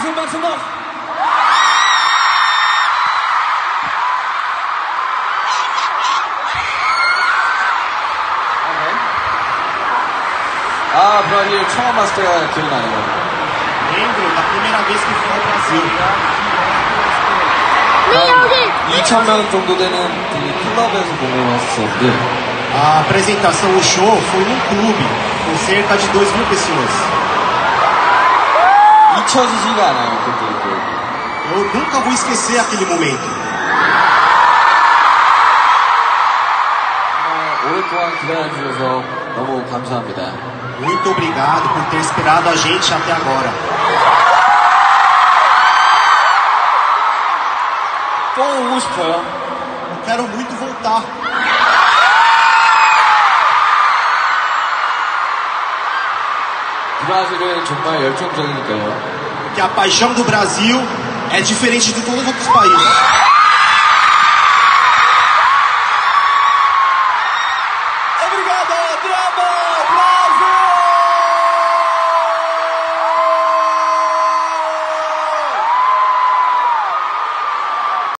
큰 박수 더. 아, 브라질 처음 봤을 때가 기억이 나네요. Lembro da primeira vez que fui ao Brasil. 2,000명 정도 되는 클럽에서 공연했었는데 A apresentação, o show, foi num clube com cerca de 2.000 pessoas. 잊혀지지가 않아요, 그때. Eu nunca vou esquecer aquele momento. 오랫동안 기다려주셔서 너무 감사합니다. Muito obrigado por ter esperado a gente até agora. 또 오고 싶어요. Eu quero muito voltar. 브라질은 정말 열정적이니까요. Porque a paixão do Brasil é diferente de todos os outros países.